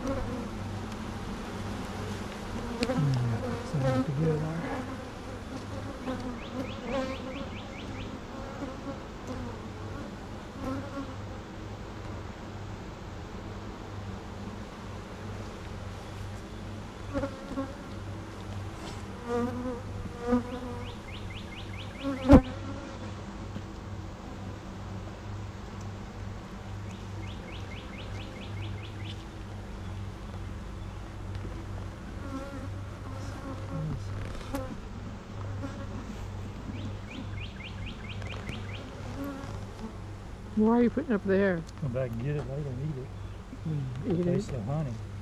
Sounds pretty good there. Why are you putting it up there? Come back and get it later and eat it. Eat it. Taste the honey.